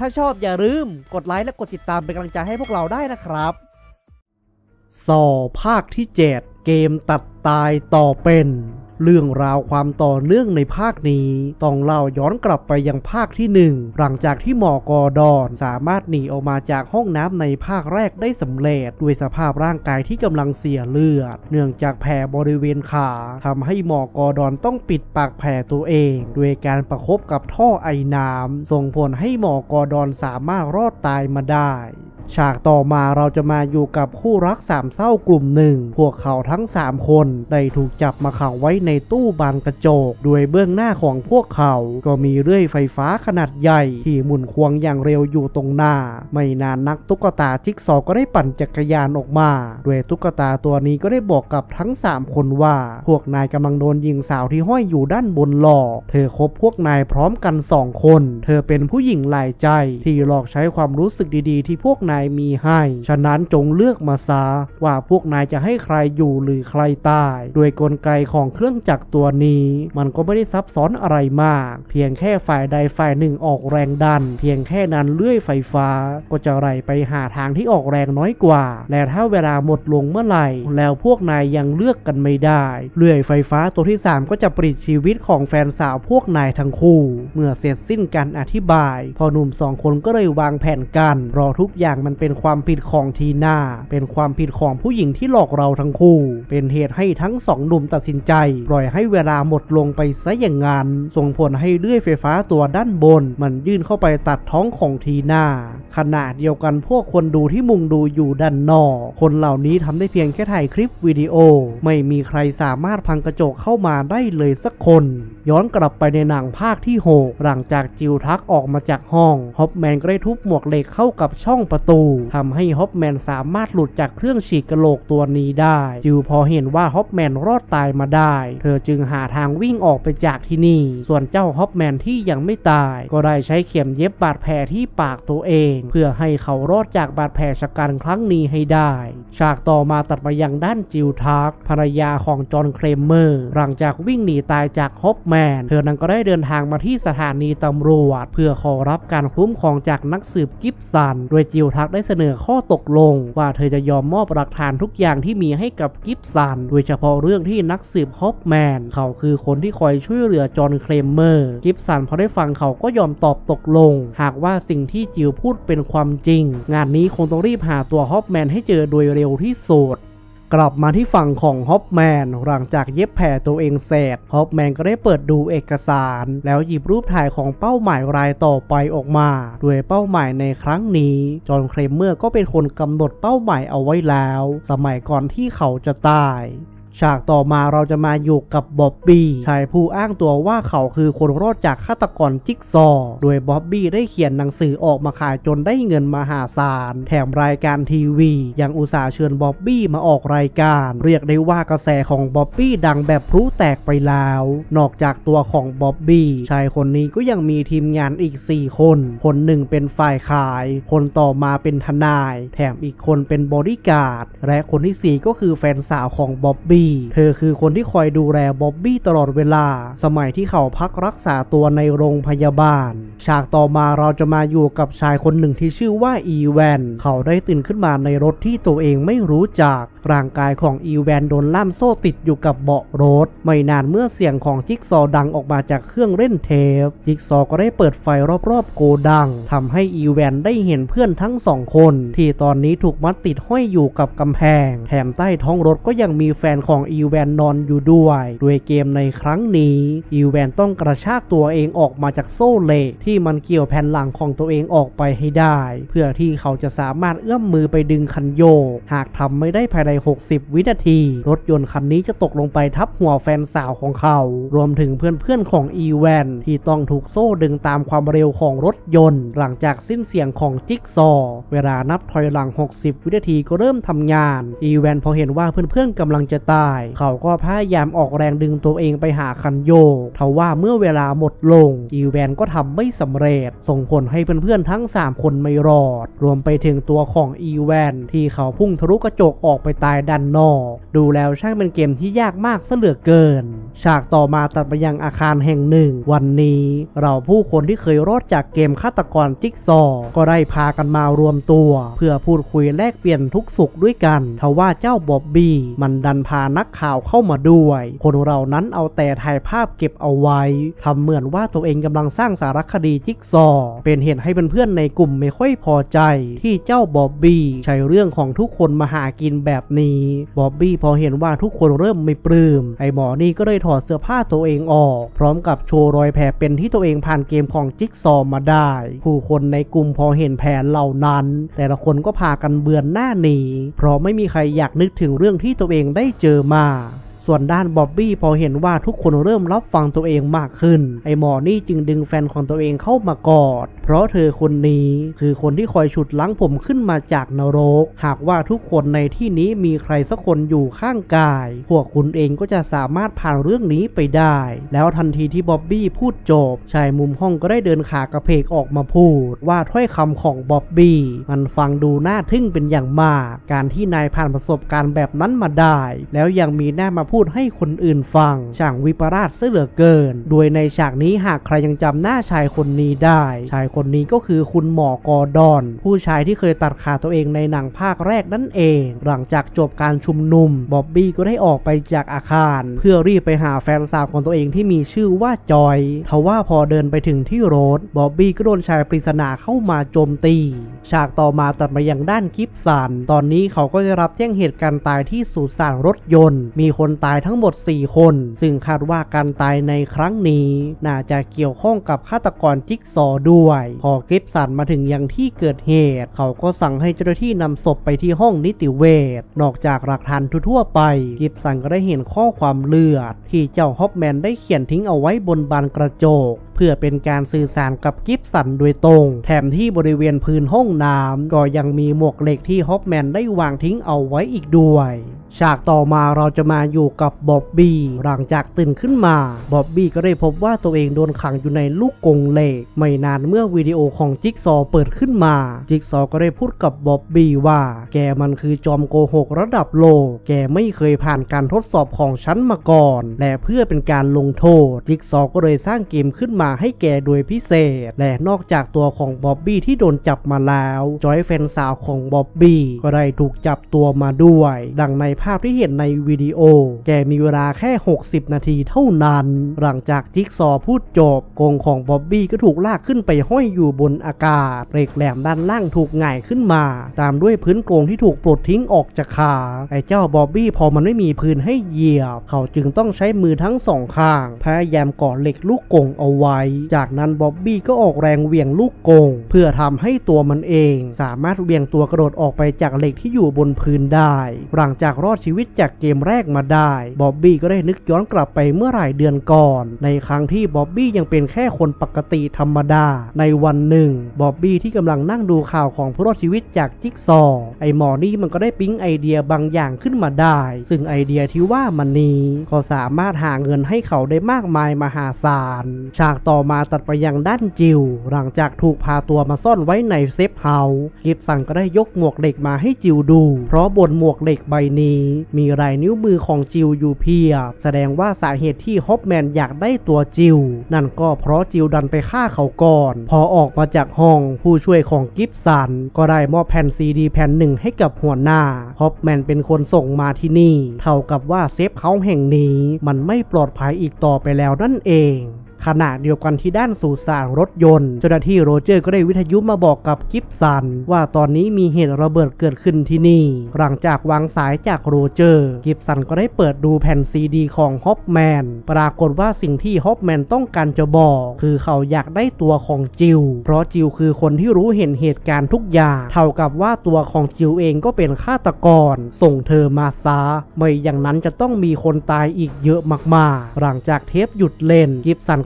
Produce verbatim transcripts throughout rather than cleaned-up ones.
ถ้าชอบอย่าลืมกดไลค์และกดติดตามเป็นกำลังใจให้พวกเราได้นะครับสอภาคที่เจ็ดเกมตัดตายต่อเป็นเรื่องราวความต่อเนื่องในภาคนี้ต้องเล่าย้อนกลับไปยังภาคที่หนึ่งหลังจากที่หมอกอดอนสามารถหนีออกมาจากห้องน้ำในภาคแรกได้สำเร็จด้วยสภาพร่างกายที่กำลังเสียเลือดเนื่องจากแผลบริเวณขาทำให้หมอกอดอนต้องปิดปากแผลตัวเองด้วยการประคบกับท่อไอน้ำส่งผลให้หมอกอดอนสามารถรอดตายมาได้ฉากต่อมาเราจะมาอยู่กับคู่รักสามเศร้ากลุ่มหนึ่งพวกเขาทั้งสามคนได้ถูกจับมาขังไว้ในตู้บานกระจกโดยเบื้องหน้าของพวกเขาก็มีเรื่อยไฟฟ้าขนาดใหญ่ที่หมุนควงอย่างเร็วอยู่ตรงหน้าไม่นานนักตุ๊กตาจิ๊กซอว์ก็ได้ปั่นจักรยานออกมาโดยตุ๊กตาตัวนี้ก็ได้บอกกับทั้งสามคนว่าพวกนายกำลังโดนหญิงสาวที่ห้อยอยู่ด้านบนหลอกเธอคบพวกนายพร้อมกันสองคนเธอเป็นผู้หญิงหลายใจที่หลอกใช้ความรู้สึกดีๆที่พวกนายมีให้ฉะนั้นจงเลือกมาซะว่าพวกนายจะให้ใครอยู่หรือใครตายโดยกลไกของเครื่องจักรตัวนี้มันก็ไม่ได้ซับซ้อนอะไรมากเพียงแค่ฝ่ายใดฝ่ายหนึ่งออกแรงดันเพียงแค่นั้นเลื่อยไฟฟ้าก็จะไหลไปหาทางที่ออกแรงน้อยกว่าและถ้าเวลาหมดลงเมื่อไหร่แล้วพวกนายยังเลือกกันไม่ได้เลื่อยไฟฟ้าตัวที่สามก็จะปลิดชีวิตของแฟนสาวพวกนายทั้งคู่เมื่อเสร็จสิ้นการอธิบายพอหนุ่มสองคนก็เลยวางแผนกันรอทุกอย่างมันเป็นความผิดของทีน่าเป็นความผิดของผู้หญิงที่หลอกเราทั้งคู่เป็นเหตุให้ทั้งสองหนุ่มตัดสินใจปล่อยให้เวลาหมดลงไปซะอย่างนั้นส่งผลให้เลื่อยไฟฟ้าตัวด้านบนมันยื่นเข้าไปตัดท้องของทีน่าขณะเดียวกันพวกคนดูที่มุงดูอยู่ด้านนอกคนเหล่านี้ทำได้เพียงแค่ถ่ายคลิปวิดีโอไม่มีใครสามารถพังกระจกเข้ามาได้เลยสักคนย้อนกลับไปในหนังภาคที่หกหลังจากจิลทักออกมาจากห้องฮอปแมนก็ได้ทุบหมวกเหล็กเข้ากับช่องประตูทำให้ฮอปแมนสามารถหลุดจากเครื่องฉีกกระโหลกตัวนี้ได้จิลพอเห็นว่าฮอปแมนรอดตายมาได้เธอจึงหาทางวิ่งออกไปจากที่นี่ส่วนเจ้าฮอปแมนที่ยังไม่ตายก็ได้ใช้เข็มเย็บบาดแผลที่ปากตัวเองเพื่อให้เขารอดจากบาดแผลชะกันครั้งนี้ให้ได้ฉากต่อมาตัดไปยังด้านจิลทักภรรยาของจอห์นเคลมเมอร์หลังจากวิ่งหนีตายจากฮอปแมนเธอนั้นก็ได้เดินทางมาที่สถานีตำรวจเพื่อขอรับการคุ้มครองจากนักสืบกิฟสันโดยจิลทักได้เสนอข้อตกลงว่าเธอจะยอมมอบหลักฐานทุกอย่างที่มีให้กับกิฟสันโดยเฉพาะเรื่องที่นักสืบฮอปแมนเขาคือคนที่คอยช่วยเหลือจอห์นเคลมเมอร์กิฟสันพอได้ฟังเขาก็ยอมตอบตกลงหากว่าสิ่งที่จิลพูดเป็นความจริงงานนี้คงต้องรีบหาตัวฮอปแมนให้เจอโดยเร็วที่สุดกลับมาที่ฝั่งของฮอปแมนหลังจากเย็บแผลตัวเองเสร็จฮอปแมนก็ได้เปิดดูเอกสารแล้วหยิบรูปถ่ายของเป้าหมายรายต่อไปออกมาโดยเป้าหมายในครั้งนี้จอห์นเคลมเมอร์ก็เป็นคนกำหนดเป้าหมายเอาไว้แล้วสมัยก่อนที่เขาจะตายฉากต่อมาเราจะมาอยู่กับบ๊อบบี้ชายผู้อ้างตัวว่าเขาคือคนรอดจากฆาตกรจิ๊กซอว์โดยบ๊อบบี้ได้เขียนหนังสือออกมาขายจนได้เงินมหาศาลแถมรายการทีวียังอุตส่าห์เชิญบ๊อบบี้มาออกรายการเรียกได้ว่ากระแสของบ๊อบบี้ดังแบบพลุแตกไปแล้วนอกจากตัวของบ๊อบบี้ชายคนนี้ก็ยังมีทีมงานอีกสี่คนคนหนึ่งเป็นฝ่ายขายคนต่อมาเป็นทนายแถมอีกคนเป็นบอดี้การ์ดและคนที่สี่ก็คือแฟนสาวของบ๊อบบี้เธอคือคนที่คอยดูแลบ๊อบบี้ตลอดเวลาสมัยที่เขาพักรักษาตัวในโรงพยาบาลฉากต่อมาเราจะมาอยู่กับชายคนหนึ่งที่ชื่อว่าอีแวนเขาได้ตื่นขึ้นมาในรถที่ตัวเองไม่รู้จักร่างกายของอีแวนโดนล่ามโซ่ติดอยู่กับเบาะรถไม่นานเมื่อเสียงของจิ๊กซอว์ดังออกมาจากเครื่องเล่นเทปจิ๊กซอว์ก็ได้เปิดไฟรอบๆโกดังทำให้อีแวนได้เห็นเพื่อนทั้งสองคนที่ตอนนี้ถูกมัดติดห้อยอยู่กับกำแพงแถมใต้ท้องรถก็ยังมีแฟนของอีแวนนอนอยู่ด้วยด้วยเกมในครั้งนี้อีแวนต้องกระชากตัวเองออกมาจากโซ่เหล็กที่มันเกี่ยวแผ่นหลังของตัวเองออกไปให้ได้เพื่อที่เขาจะสามารถเอื้อมมือไปดึงคันโยกหากทำไม่ได้ภายในหกสิบวินาทีรถยนต์คันนี้จะตกลงไปทับหัวแฟนสาวของเขารวมถึงเพื่อนๆของอีแวนที่ต้องถูกโซ่ดึงตามความเร็วของรถยนต์หลังจากสิ้นเสียงของจิ๊กซอว์เวลานับถอยหลังหกสิบวินาทีก็เริ่มทำงานอีแวนพอเห็นว่าเพื่อนๆกำลังจะตายเขาก็พยายามออกแรงดึงตัวเองไปหาคันโยกทว่าเมื่อเวลาหมดลงอีแวนก็ทำไม่สำเร็จส่งผลให้เพื่อนๆทั้งสามคนไม่รอดรวมไปถึงตัวของอีแวนที่เขาพุ่งทะลุกระจกออกไปตายด้านนอกดูแล้วช่างเป็นเกมที่ยากมากซะเหลือเกินฉากต่อมาตัดไปยังอาคารแห่งหนึ่งวันนี้เราผู้คนที่เคยรอดจากเกมฆาตกรจิ๊กซอว์ก็ได้พากันมารวมตัวเพื่อพูดคุยแลกเปลี่ยนทุกสุขด้วยกันทว่าเจ้าบ๊อบบี้มันดันพานักข่าวเข้ามาด้วยคนเรานั้นเอาแต่ถ่ายภาพเก็บเอาไว้ทำเหมือนว่าตัวเองกำลังสร้างสารคดีจิ๊กซอว์เป็นเหตุให้เพื่อนๆในกลุ่มไม่ค่อยพอใจที่เจ้าบ๊อบบี้ใช้เรื่องของทุกคนมาหากินแบบนี้บ๊อบบี้พอเห็นว่าทุกคนเริ่มไม่ปลื้มไอ้หมอนี่ก็เลยถอดเสื้อผ้าตัวเองออกพร้อมกับโชว์รอยแผลเป็นที่ตัวเองผ่านเกมของจิ๊กซอว์มาได้ผู้คนในกลุ่มพอเห็นแผลเหล่านั้นแต่ละคนก็พากันเบือนหน้าหนีเพราะไม่มีใครอยากนึกถึงเรื่องที่ตัวเองได้เจอมาส่วนด้านบ๊อบบี้พอเห็นว่าทุกคนเริ่มรับฟังตัวเองมากขึ้นไอ้หมอนี่จึงดึงแฟนของตัวเองเข้ามากอดเพราะเธอคนนี้คือคนที่คอยฉุดล้างผมขึ้นมาจากนรกหากว่าทุกคนในที่นี้มีใครสักคนอยู่ข้างกายพวกคุณเองก็จะสามารถผ่านเรื่องนี้ไปได้แล้วทันทีที่บ๊อบบี้พูดจบชายมุมห้องก็ได้เดินขากระเพกออกมาพูดว่าถ้อยคำของบ๊อบบี้มันฟังดูน่าทึ่งเป็นอย่างมากการที่นายผ่านประสบการณ์แบบนั้นมาได้แล้วยังมีหน้ามาพูดให้คนอื่นฟังช่างวิปลาสเสียเหลือเกินโดยในฉากนี้หากใครยังจำหน้าชายคนนี้ได้ชายคนนี้ก็คือคุณหมอกอร์ดอนผู้ชายที่เคยตัดขาตัวเองในหนังภาคแรกนั่นเองหลังจากจบการชุมนุมบ๊อบบี้ก็ได้ออกไปจากอาคารเพื่อรีบไปหาแฟนสาวของตัวเองที่มีชื่อว่าจอยทว่าพอเดินไปถึงที่รถบ๊อบบี้ก็โดนชายปริศนาเข้ามาโจมตีฉากต่อมาตัดมายังด้านกิฟสันตอนนี้เขาก็ได้รับแจ้งเหตุการณ์ตายที่สุสานรถยนต์มีคนตายทั้งหมดสี่คนซึ่งคาดว่าการตายในครั้งนี้น่าจะเกี่ยวข้องกับฆาตกรจิ๊กซอว์ด้วยพอกิฟสันมาถึงยังที่เกิดเหตุเขาก็สั่งให้เจ้าหน้าที่นำศพไปที่ห้องนิติเวชนอกจากหลักฐานทั่วไปกิฟสันก็ได้เห็นข้อความเลือดที่เจ้าฮอปแมนได้เขียนทิ้งเอาไว้บนบานกระจกเพื่อเป็นการสื่อสารกับกิฟสันโดยตรงแถมที่บริเวณพื้นห้องน้ำก็ยังมีหมวกเหล็กที่ฮอปแมนได้วางทิ้งเอาไว้อีกด้วยฉากต่อมาเราจะมาอยู่กับบ๊อบบี้หลังจากตื่นขึ้นมาบ๊อบบี้ก็ได้พบว่าตัวเองโดนขังอยู่ในลูกกรงเหล็กไม่นานเมื่อวิดีโอของจิ๊กซอว์เปิดขึ้นมาจิ๊กซอว์ก็ได้พูดกับบ๊อบบี้ว่าแกมันคือจอมโกหกระดับโลกแกไม่เคยผ่านการทดสอบของฉันมาก่อนและเพื่อเป็นการลงโทษจิ๊กซอว์ก็เลยสร้างเกมขึ้นมาให้แกโดยพิเศษและนอกจากตัวของบ๊อบบี้ที่โดนจับมาแล้วจอยแฟนสาวของบ๊อบบี้ก็ได้ถูกจับตัวมาด้วยดังในภาพที่เห็นในวิดีโอแกมีเวลาแค่หกสิบนาทีเท่านั้นหลังจากจิ๊กซอว์พูดจบกรงของบ๊อบบี้ก็ถูกลากขึ้นไปห้อยอยู่บนอากาศเหล็กแหลมด้านล่างถูกหงายขึ้นมาตามด้วยพื้นกรงที่ถูกปลดทิ้งออกจากขาไอ้เจ้าบ๊อบบี้พอมันไม่มีพื้นให้เหยียบเขาจึงต้องใช้มือทั้งสองข้างพยายามเกาะเหล็กลูกกรงเอาไว้จากนั้นบ๊อบบี้ก็ออกแรงเหวี่ยงลูกกรงเพื่อทำให้ตัวมันเองสามารถเหวี่ยงตัวกระโดดออกไปจากเหล็กที่อยู่บนพื้นได้หลังจากรอดชีวิตจากเกมแรกมาได้บ๊อบบี้ก็ได้นึกย้อนกลับไปเมื่อหลายเดือนก่อนในครั้งที่บ๊อบบี้ยังเป็นแค่คนปกติธรรมดาในวันหนึ่งบ๊อบบี้ที่กำลังนั่งดูข่าวของผู้รอดชีวิตจากจิ๊กซอว์ไอหมอนี่มันก็ได้ปิ๊งไอเดียบางอย่างขึ้นมาได้ซึ่งไอเดียที่ว่ามันนี้ก็สามารถหาเงินให้เขาได้มากมายมหาศาลฉากต่อมาตัดไปยังด้านจิวหลังจากถูกพาตัวมาซ่อนไว้ในเซฟเฮาส์กิฟสันก็ได้ยกหมวกเหล็กมาให้จิวดูเพราะบนหมวกเหล็กใบนี้มีลายนิ้วมือของจิวอยู่เพียบแสดงว่าสาเหตุที่ฮอปแมนอยากได้ตัวจิวนั่นก็เพราะจิวดันไปฆ่าเขาก่อนพอออกมาจากห้องผู้ช่วยของกิฟสันก็ได้มอบแผ่นซีดีแผ่นหนึ่งให้กับหัวหน้าฮอปแมนเป็นคนส่งมาที่นี่เท่ากับว่าเซฟเฮาส์แห่งนี้มันไม่ปลอดภัยอีกต่อไปแล้วนั่นเองขณะเดียวกันที่ด้านสุสานรถยนต์เจ้าหน้าที่โรเจอร์ก็ได้วิทยุมาบอกกับกิฟสันว่าตอนนี้มีเหตุระเบิดเกิดขึ้นที่นี่หลังจากวางสายจากโรเจอร์กิฟสันก็ได้เปิดดูแผ่นซีดีของฮอปแมนปรากฏว่าสิ่งที่ฮอปแมนต้องการจะบอกคือเขาอยากได้ตัวของจิวเพราะจิวคือคนที่รู้เห็นเหตุการณ์ทุกอย่างเท่ากับว่าตัวของจิวเองก็เป็นฆาตกรส่งเธอมาซะไม่อย่างนั้นจะต้องมีคนตายอีกเยอะมากๆหลังจากเทปหยุดเล่นกิฟสันก็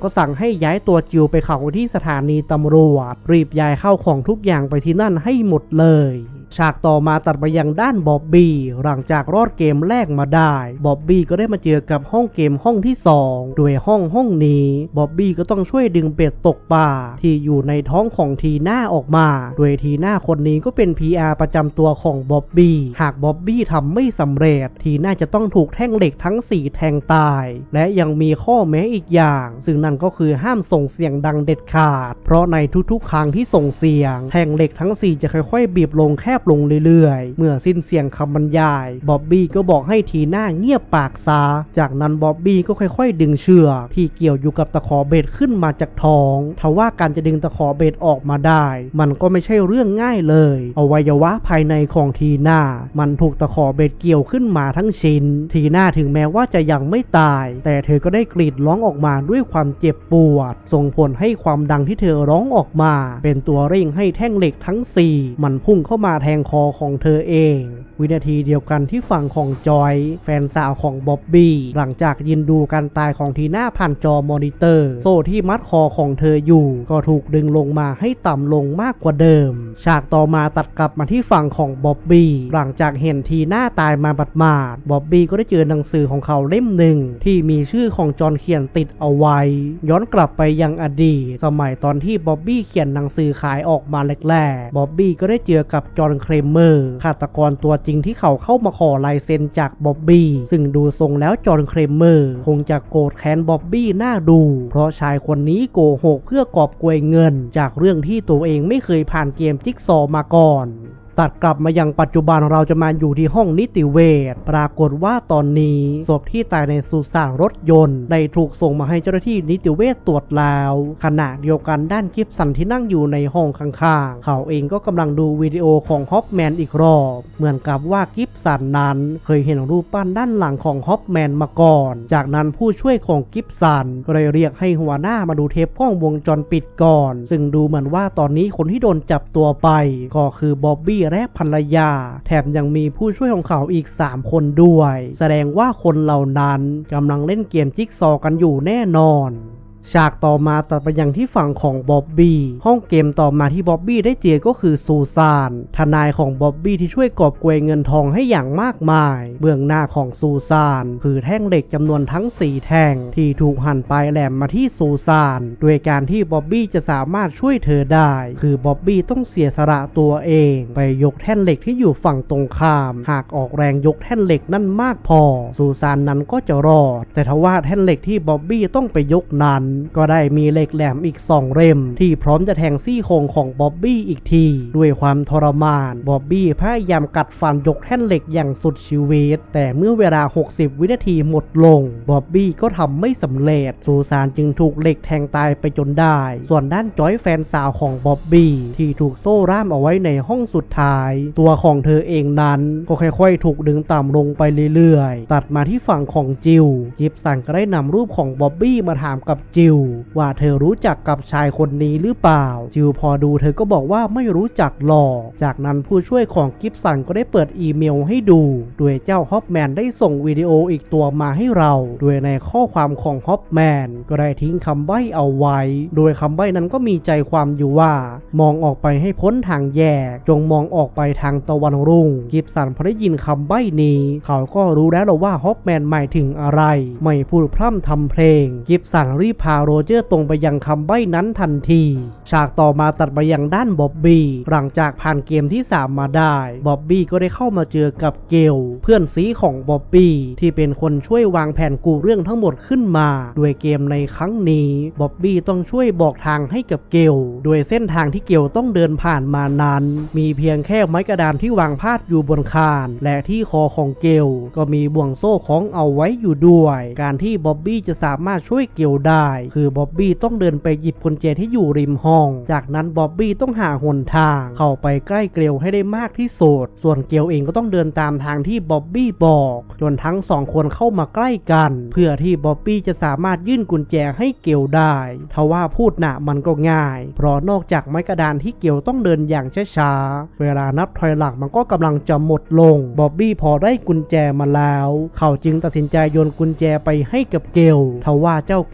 ก็สั่งให้ย้ายตัวจิวไปขังไว้ที่สถานีตำรวจรีบย้ายเข้าของทุกอย่างไปที่นั่นให้หมดเลยฉากต่อมาตัดไปยังด้านบ๊อบบี้หลังจากรอดเกมแรกมาได้บ๊อบบี้ก็ได้มาเจอกับห้องเกมห้องที่สองโดยห้องห้องนี้บ๊อบบี้ก็ต้องช่วยดึงเป็ดตกปลาที่อยู่ในท้องของทีน่าออกมาโดยทีน่าคนนี้ก็เป็น พี อาร์ ประจำตัวของบ๊อบบี้หากบ๊อบบี้ทำไม่สำเร็จทีน่าจะต้องถูกแท่งเหล็กทั้งสี่แทงตายและยังมีข้อแม้อีกอย่างซึ่งนั่นก็คือห้ามส่งเสียงดังเด็ดขาดเพราะในทุกๆครั้งที่ส่งเสียงแท่งเหล็กทั้งสี่จะค่อยๆบีบลงแคบลงเรื่อยๆเมื่อสิ้นเสียงคำบรรยายบ๊อบบี้ก็บอกให้ทีน่าเงียบปากซะจากนั้นบ๊อบบี้ก็ค่อยๆดึงเชือกที่เกี่ยวอยู่กับตะขอเบ็ดขึ้นมาจากท้องทว่าการจะดึงตะขอเบ็ดออกมาได้มันก็ไม่ใช่เรื่องง่ายเลยอวัยวะภายในของทีน่ามันถูกตะขอเบ็ดเกี่ยวขึ้นมาทั้งชิ้นทีน่าถึงแม้ว่าจะยังไม่ตายแต่เธอก็ได้กรีดร้องออกมาด้วยความเจ็บปวดส่งผลให้ความดังที่เธอร้องออกมาเป็นตัวเร่งให้แท่งเหล็กทั้งสี่มันพุ่งเข้ามาแทงคอของเธอเองวินาทีเดียวกันที่ฝั่งของจอยแฟนสาวของบ๊อบบี้หลังจากยินดูการตายของทีน่าผ่านจอมอนิเตอร์โซ่ที่มัดคอของเธออยู่ก็ถูกดึงลงมาให้ต่ำลงมากกว่าเดิมฉากต่อมาตัดกลับมาที่ฝั่งของบ๊อบบี้หลังจากเห็นทีน่าตายมาบัดมาดบ๊อบบี้ก็ได้เจอหนังสือของเขาเล่มหนึ่งที่มีชื่อของจอห์นเขียนติดเอาไว้ย้อนกลับไปยังอดีตสมัยตอนที่บ๊อบบี้เขียนหนังสือขายออกมาแรกๆบ๊อบบี้ก็ได้เจอกับจอห์นเครมเมอร์ฆาตกรตัวจริงที่เขาเข้ามาขอลายเซ็นจากบ๊อบบี้ซึ่งดูทรงแล้วจอห์นเครมเมอร์คงจะโกรธแค้นบ๊อบบี้น่าดูเพราะชายคนนี้โกหกเพื่อกอบโกยเงินจากเรื่องที่ตัวเองไม่เคยผ่านเกมจิ๊กซอว์มาก่อนตัดกลับมายังปัจจุบันเราจะมาอยู่ที่ห้องนิติเวชปรากฏว่าตอนนี้ศพที่ตายในสุสานรถยนต์ได้ถูกส่งมาให้เจ้าหน้าที่นิติเวชตรวจแล้วขณะเดียวกันด้านกิฟสันที่นั่งอยู่ในห้องข้างๆเขาเองก็กำลังดูวิดีโอของฮอปแมนอีกรอบเหมือนกับว่ากิฟสันนั้นเคยเห็นรูปปั้นด้านหลังของฮอปแมนมาก่อนจากนั้นผู้ช่วยของกิฟสันก็เลยเรียกให้หัวหน้ามาดูเทปกล้องวงจรปิดก่อนซึ่งดูเหมือนว่าตอนนี้คนที่โดนจับตัวไปก็คือบ๊อบบี้และภรรยาแถมยังมีผู้ช่วยของเขาอีกสามคนด้วยแสดงว่าคนเหล่านั้นกำลังเล่นเกมจิ๊กซอว์กันอยู่แน่นอนฉากต่อมาตัดไปยังที่ฝั่งของบ๊อบบี้ห้องเกมต่อมาที่บ๊อบบี้ได้เจอก็คือซูซานทนายของบ๊อบบี้ที่ช่วยกอบโกยเงินทองให้อย่างมากมายเบื้องหน้าของซูซานคือแท่งเหล็กจำนวนทั้งสี่แท่งที่ถูกหั่นปลายแหลมมาที่ซูซานโดยการที่บ๊อบบี้จะสามารถช่วยเธอได้คือบ๊อบบี้ต้องเสียสละตัวเองไปยกแท่นเหล็กที่อยู่ฝั่งตรงข้ามหากออกแรงยกแท่นเหล็กนั่นมากพอซูซานนั้นก็จะรอดแต่ทว่าแท่นเหล็กที่บ๊อบบี้ต้องไปยกนั้นก็ได้มีเหล็กแหลมอีกสองเล่มที่พร้อมจะแทงซี่โครงของบ๊อบบี้อีกทีด้วยความทรมานบ๊อบบี้พยายามกัดฟันยกแท่นเหล็กอย่างสุดชีวิตแต่เมื่อเวลาหกสิบวินาทีหมดลงบ๊อบบี้ก็ทำไม่สำเร็จซูซานจึงถูกเหล็กแทงตายไปจนได้ส่วนด้านจอยแฟนสาวของบ๊อบบี้ที่ถูกโซ่ร่ามเอาไว้ในห้องสุดท้ายตัวของเธอเองนั้นก็ค่อยๆถูกดึงต่ำลงไปเรื่อยๆตัดมาที่ฝั่งของจิลกิฟสันก็ได้นำรูปของบ๊อบบี้มาถามกับจิลว่าเธอรู้จักกับชายคนนี้หรือเปล่าจิลพอดูเธอก็บอกว่าไม่รู้จักหรอกจากนั้นผู้ช่วยของกิฟสันก็ได้เปิดอีเมลให้ดูโดยเจ้าฮอปแมนได้ส่งวิดีโออีกตัวมาให้เราโดยในข้อความของฮอปแมนก็ได้ทิ้งคำใบ้เอาไว้โดยคำใบ้นั้นก็มีใจความอยู่ว่ามองออกไปให้พ้นทางแยกจงมองออกไปทางตะวันรุ่งกิฟสันพอได้ยินคำใบ้นี้เขาก็รู้แล้วว่าฮอปแมนหมายถึงอะไรไม่พูดพร่ำทำเพลงกิฟสันรีบพาโรเจอร์ตรงไปยังคำใบ้นั้นทันทีฉากต่อมาตัดไปยังด้านบ๊อบบี้หลังจากผ่านเกมที่สามมาได้บ๊อบบี้ก็ได้เข้ามาเจอกับเกลเพื่อนซีของบ๊อบบี้ที่เป็นคนช่วยวางแผนกูเรื่องทั้งหมดขึ้นมาด้วยเกมในครั้งนี้บ๊อบบี้ต้องช่วยบอกทางให้กับเกลโดยเส้นทางที่เกลต้องเดินผ่านมานั้นมีเพียงแค่ไม้กระดานที่วางพาดอยู่บนคานและที่คอของเกลก็มีบ่วงโซ่คล้องเอาไว้อยู่ด้วยการที่บ๊อบบี้จะสามารถช่วยเกลได้คือบ๊อบบี้ต้องเดินไปหยิบกุญแจที่อยู่ริมห้องจากนั้นบ๊อบบี้ต้องหาหนทางเข้าไปใกล้เกลให้ได้มากที่สุดส่วนเกลเองก็ต้องเดินตามทางที่บ๊อบบี้บอกจนทั้งสองคนเข้ามาใกล้กันเพื่อที่บ๊อบบี้จะสามารถยื่นกุญแจให้เกลได้ทว่าพูดหนะมันก็ง่ายเพราะนอกจากไม้กระดานที่เกลต้องเดินอย่างช้าๆเวลานับถอยหลังมันก็กำลังจะหมดลงบ๊อบบี้พอได้กุญแจมาแล้วเขาจึงตัดสินใจโยนกุญแจไปให้กับเกลทว่าเจ้าเกลก็ไม่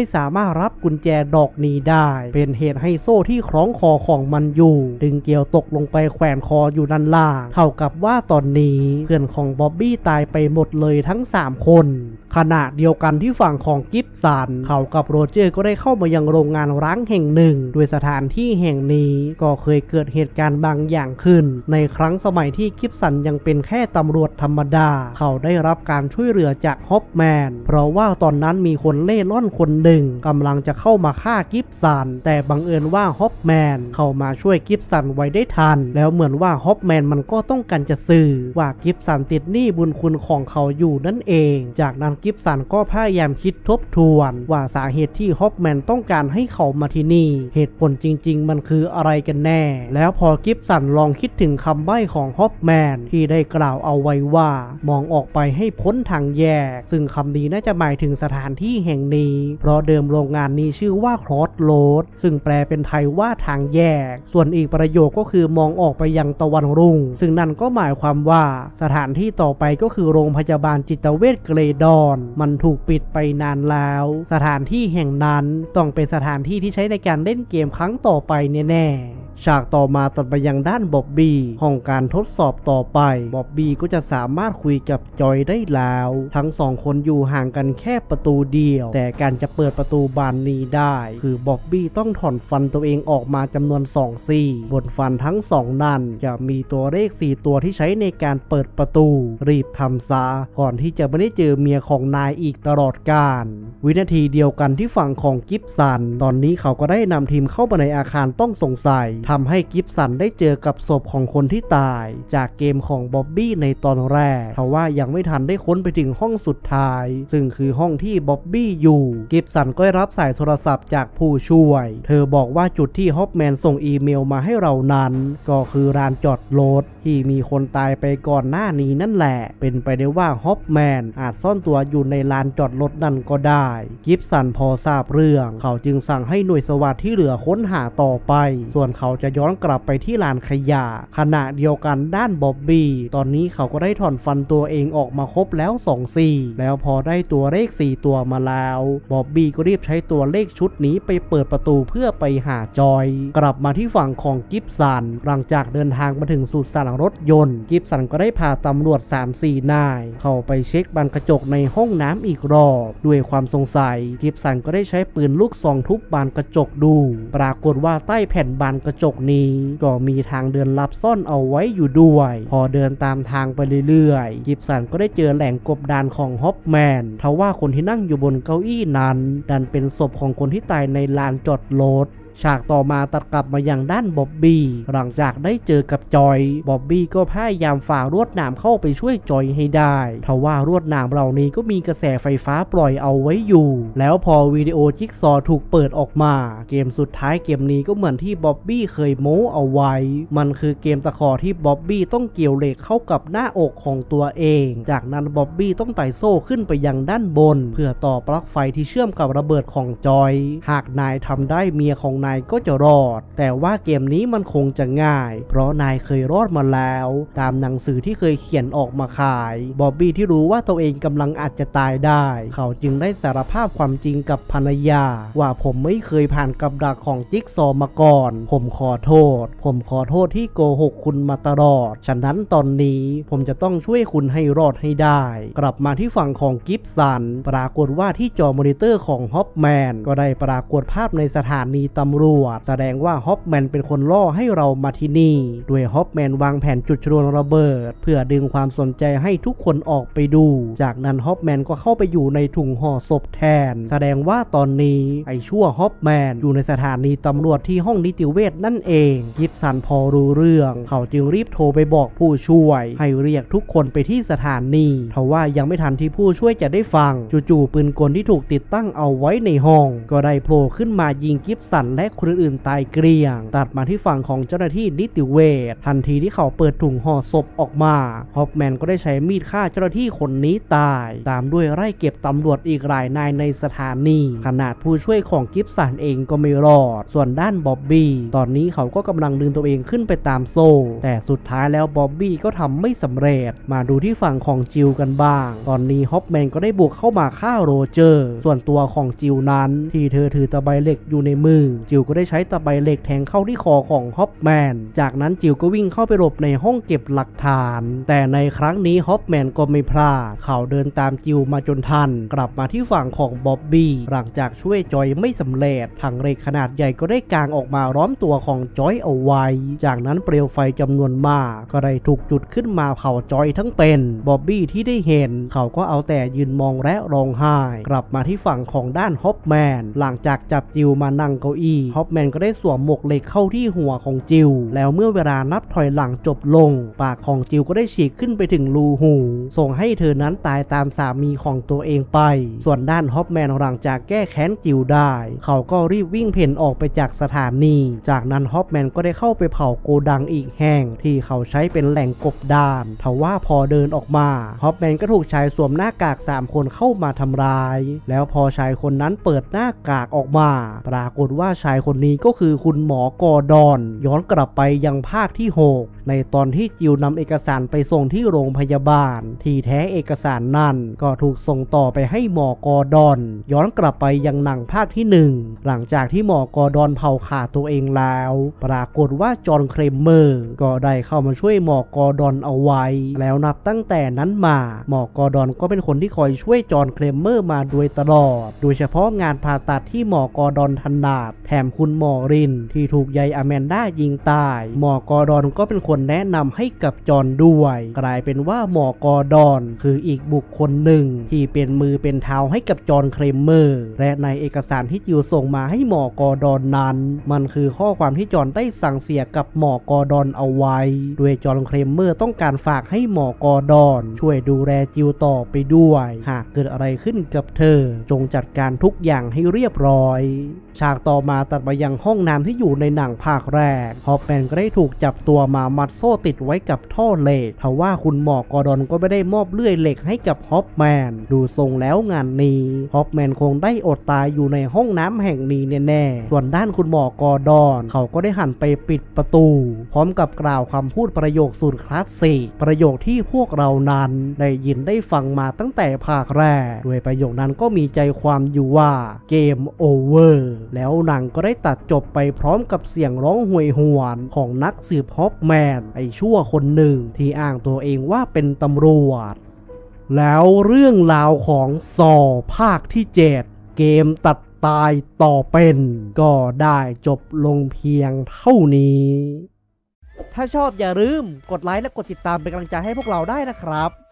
สามารถรับกุญแจดอกนี้ได้เป็นเหตุให้โซ่ที่คล้องคอของมันอยู่ดึงเกี่ยวตกลงไปแขวนคออยู่ด้านล่างเท่ากับว่าตอนนี้เพื่อนของบ๊อบบี้ตายไปหมดเลยทั้งสามคนขณะเดียวกันที่ฝั่งของกิฟสันเขากับโรเจอร์ก็ได้เข้ามายังโรงงานร้างแห่งหนึ่งโดยสถานที่แห่งนี้ก็เคยเกิดเหตุการณ์บางอย่างขึ้นในครั้งสมัยที่กิฟสันยังเป็นแค่ตำรวจธรรมดาเขาได้รับการช่วยเหลือจากฮอปแมนเพราะว่าตอนนั้นมีคนเล่ร่อนคนหนึ่งกำลังจะเข้ามาฆ่ากิฟสันแต่บังเอิญว่าฮอปแมนเข้ามาช่วยกิฟสันไว้ได้ทันแล้วเหมือนว่าฮอปแมนมันก็ต้องการจะสื่อว่ากิฟสันติดหนี้บุญคุณของเขาอยู่นั่นเองจากนั้นกิฟสันก็พยายามคิดทบทวนว่าสาเหตุที่ฮอปแมนต้องการให้เขามาที่นี่เหตุผลจริงๆมันคืออะไรกันแน่แล้วพอกิฟสันลองคิดถึงคำใบ้ของฮอปแมนที่ได้กล่าวเอาไว้ว่ามองออกไปให้พ้นทางแยกซึ่งคำนี้น่าจะหมายถึงสถานที่แห่งนี้เพราะเดิมโรงงานนี้ชื่อว่าคลอสโรดซึ่งแปลเป็นไทยว่าทางแยกส่วนอีกประโยคก็คือมองออกไปยังตะวันรุ่งซึ่งนั่นก็หมายความว่าสถานที่ต่อไปก็คือโรงพยาบาลจิตเวชเกรดอนมันถูกปิดไปนานแล้วสถานที่แห่งนั้นต้องเป็นสถานที่ที่ใช้ในการเล่นเกมครั้งต่อไปแน่ๆฉากต่อมาตัดไปยังด้านบ๊อบบี้ห้องการทดสอบต่อไปบ๊อบบี้ก็จะสามารถคุยกับจอยได้แล้วทั้งสองคนอยู่ห่างกันแค่ประตูเดียวแต่การจะเปิดประตูบานนี้ได้คือบ๊อบบี้ต้องถอนฟันตัวเองออกมาจำนวนสองซี่บนฟันทั้งสองนั้นจะมีตัวเลขสี่ตัวที่ใช้ในการเปิดประตูรีบทำซะก่อนที่จะไม่ได้เจอเมียของนายอีกตลอดกาลวินาทีเดียวกันที่ฝั่งของกิฟสันตอนนี้เขาก็ได้นำทีมเข้ามาในอาคารต้องสงสัยทำให้กิฟสันได้เจอกับศพของคนที่ตายจากเกมของบ๊อบบี้ในตอนแรกเพราะว่ายังไม่ทันได้ค้นไปถึงห้องสุดท้ายซึ่งคือห้องที่บ๊อบบี้อยู่กิฟสันก็ได้รับสายโทรศัพท์จากผู้ช่วยเธอบอกว่าจุดที่ฮอปแมนส่งอีเมลมาให้เรานั้นก็คือลานจอดรถที่มีคนตายไปก่อนหน้านี้นั่นแหละเป็นไปได้ว่าฮอปแมนอาจซ่อนตัวอยู่ในลานจอดรถนั่นก็ได้กิฟสันพอทราบเรื่องเขาจึงสั่งให้หน่วยสวัสดิ์ที่เหลือค้นหาต่อไปส่วนเขาจะย้อนกลับไปที่ลานขยะขณะเดียวกันด้านบ๊อบบี้ตอนนี้เขาก็ได้ถอนฟันตัวเองออกมาครบแล้วสองซี่แล้วพอได้ตัวเลขสี่ตัวมาแล้วบ๊อบบี้ก็รีบใช้ตัวเลขชุดนี้ไปเปิดประตูเพื่อไปหาจอยกลับมาที่ฝั่งของกิฟสันหลังจากเดินทางมาถึงสุสานรถยนต์กิฟสันก็ได้พาตำรวจ สามสี่ นายเข้าไปเช็คบานกระจกในห้องน้ำอีกรอบด้วยความสงสัยกิฟสันก็ได้ใช้ปืนลูกซองทุบบานกระจกดูปรากฏว่าใต้แผ่นบานกระจกนี้ก็มีทางเดินลับซ่อนเอาไว้อยู่ด้วยพอเดินตามทางไปเรื่อยๆกิฟสันก็ได้เจอแหล่งกบดานของฮอปแมนทว่าคนที่นั่งอยู่บนเก้าอี้นั้นดันเป็นศพของคนที่ตายในลานจอดรถฉากต่อมาตัดกลับมายังด้านบ๊อบบี้หลังจากได้เจอกับจอยบ๊อบบี้ก็พยายามฝ่าลวดหนามเข้าไปช่วยจอยให้ได้ทว่าลวดหนามเหล่านี้ก็มีกระแสไฟฟ้าปล่อยเอาไว้อยู่แล้วพอวิดีโอจิ๊กซอว์ถูกเปิดออกมาเกมสุดท้ายเกมนี้ก็เหมือนที่บ๊อบบี้เคยโม้เอาไว้มันคือเกมตะขอที่บ๊อบบี้ต้องเกี่ยวเหล็กเข้ากับหน้าอกของตัวเองจากนั้นบ๊อบบี้ต้องไต่โซ่ขึ้นไปยังด้านบนเพื่อต่อปลั๊กไฟที่เชื่อมกับระเบิดของจอยหากนายทำได้เมียของนายก็จะรอดแต่ว่าเกมนี้มันคงจะง่ายเพราะนายเคยรอดมาแล้วตามหนังสือที่เคยเขียนออกมาขายบ๊อบบี้ที่รู้ว่าตัวเองกำลังอาจจะตายได้เขาจึงได้สารภาพความจริงกับภรรยาว่าผมไม่เคยผ่านกับดักของจิ๊กซอว์มาก่อนผมขอโทษผมขอโทษที่โกหกคุณมาตลอดฉะนั้นตอนนี้ผมจะต้องช่วยคุณให้รอดให้ได้กลับมาที่ฝั่งของกิฟสันปรากฏว่าที่จอมอนิเตอร์ของฮอปแมนก็ได้ปรากฏภาพในสถานีตำรวจแสดงว่าฮอปแมนเป็นคนล่อให้เรามาที่นี่โดยฮอปแมนวางแผนจุดชนวนระเบิดเพื่อดึงความสนใจให้ทุกคนออกไปดูจากนั้นฮอปแมนก็เข้าไปอยู่ในถุงห่อศพแทนแสดงว่าตอนนี้ไอ้ชั่วฮอปแมนอยู่ในสถานีตำรวจที่ห้องนิติเวชนั่นเองกิฟสันพอรู้เรื่องเขาจึงรีบโทรไปบอกผู้ช่วยให้เรียกทุกคนไปที่สถานีทว่ายังไม่ทันที่ผู้ช่วยจะได้ฟังจู่ๆปืนกลที่ถูกติดตั้งเอาไว้ในห้องก็ได้โผล่ขึ้นมายิงกิฟสันและคนอื่นๆตายเกลี้ยงตัดมาที่ฝั่งของเจ้าหน้าที่นิติเวชทันทีที่เขาเปิดถุงห่อศพออกมาฮอปแมนก็ได้ใช้มีดฆ่าเจ้าหน้าที่คนนี้ตายตามด้วยไล่เก็บตำรวจอีกหลายนายในสถานีขนาดผู้ช่วยของกิฟสันเองก็ไม่รอดส่วนด้านบ๊อบบี้ตอนนี้เขาก็กำลังดึงตัวเองขึ้นไปตามโซ่แต่สุดท้ายแล้วบ๊อบบี้ก็ทำไม่สำเร็จมาดูที่ฝั่งของจิลกันบ้างตอนนี้ฮอปแมนก็ได้บุกเข้ามาฆ่าโรเจอร์ส่วนตัวของจิลนั้นที่เธอถือตะไบเหล็กอยู่ในมือจิลก็ได้ใช้ตะไบเหล็กแทงเข้าที่คอของฮอปแมนจากนั้นจิลก็วิ่งเข้าไปหลบในห้องเก็บหลักฐานแต่ในครั้งนี้ฮอปแมนก็ไม่พลาดเขาเดินตามจิลมาจนทันกลับมาที่ฝั่งของบ๊อบบี้หลังจากช่วยจอยไม่สำเร็จถังเหล็กขนาดใหญ่ก็ได้กางออกมาล้อมตัวของจอยเอาไว้จากนั้นเปลวไฟจำนวนมากก็ได้ถูกจุดขึ้นมาเผาจอยทั้งเป็นบ๊อบบี้ที่ได้เห็นเขาก็เอาแต่ยืนมองและร้องไห้กลับมาที่ฝั่งของด้านฮอปแมนหลังจากจับจิลมานั่งเก้าอี้ฮอปแมนก็ได้สวมหมวกเหล็กเข้าที่หัวของจิลแล้วเมื่อเวลานับถอยหลังจบลงปากของจิลก็ได้ฉีกขึ้นไปถึงรูหูส่งให้เธอนั้นตายตามสามีของตัวเองไปส่วนด้านฮอปแมนหลังจากแก้แค้นจิลได้เขาก็รีบวิ่งเพ่นออกไปจากสถานีจากนั้นฮอปแมนก็ได้เข้าไปเผาโกดังอีกแห่งที่เขาใช้เป็นแหล่งกบดานทว่าพอเดินออกมาฮอปแมนก็ถูกชายสวมหน้ากากสามคนเข้ามาทำร้ายแล้วพอชายคนนั้นเปิดหน้ากากออกมาปรากฏว่าชายคนนี้ก็คือคุณหมอกอร์ดอนย้อนกลับไปยังภาคที่หกในตอนที่จิลนำเอกสารไปส่งที่โรงพยาบาลที่แท้เอกสารนั่นก็ถูกส่งต่อไปให้หมอกอร์ดอนย้อนกลับไปยังหนังภาคที่หนึ่งหลังจากที่หมอกอร์ดอนเผาขาตัวเองแล้วปรากฏว่าจอห์นเครมเมอร์ก็ได้เข้ามาช่วยหมอกอร์ดอนเอาไว้แล้วนับตั้งแต่นั้นมาหมอกอร์ดอนก็เป็นคนที่คอยช่วยจอห์นเครมเมอร์มาโดยตลอดโดยเฉพาะงานผ่าตัดที่หมอกอร์ดอนถนัดแถมคุณหมอรินที่ถูกยายอแมนด้ายิงตายหมอกอร์ดอนก็เป็นคนแนะนำให้กับจอห์นด้วยกลายเป็นว่าหมอกอร์ดอนคืออีกบุคคลหนึ่งที่เป็นมือเป็นเท้าให้กับจอห์นเครมเมอร์และในเอกสารที่จิลส่งมาให้หมอกอร์ดอนนั้นมันคือข้อความที่จอห์นได้สั่งเสียกับหมอกอร์ดอนเอาไว้โดยจอห์นเครมเมอร์ต้องการฝากให้หมอกอร์ดอนช่วยดูแลจิลต่อไปด้วยหากเกิดอะไรขึ้นกับเธอจงจัดการทุกอย่างให้เรียบร้อยฉากต่อมาตัดมายังห้องน้ำที่อยู่ในหนังภาคแรกฮอปแมนก็ได้ถูกจับตัวมามัดโซ่ติดไว้กับท่อเหล็กทว่าคุณหมอกอร์ดอนก็ไม่ได้มอบเลื่อยเหล็กให้กับฮอปแมนดูทรงแล้วงานนี้ฮอปแมนคงได้อดตายอยู่ในห้องน้ำแห่งนี้แน่ๆส่วนด้านคุณหมอกอร์ดอนเขาก็ได้หันไปปิดประตูพร้อมกับกล่าวคำพูดประโยคสุดคลาสสิกประโยคที่พวกเรานั้นได้ยินได้ฟังมาตั้งแต่ภาคแรกโดยประโยคนั้นก็มีใจความอยู่ว่าเกมโอเวอร์แล้วหนังก็ได้ตัดจบไปพร้อมกับเสียงร้องห่วยหวนของนักสืบฮอปแมนไอชั่วคนหนึ่งที่อ้างตัวเองว่าเป็นตำรวจแล้วเรื่องราวของซอภาคที่เจ็ดเกมตัดตายต่อเป็นก็ได้จบลงเพียงเท่านี้ถ้าชอบอย่าลืมกดไลค์และกดติดตามเป็นกำลังใจให้พวกเราได้นะครับ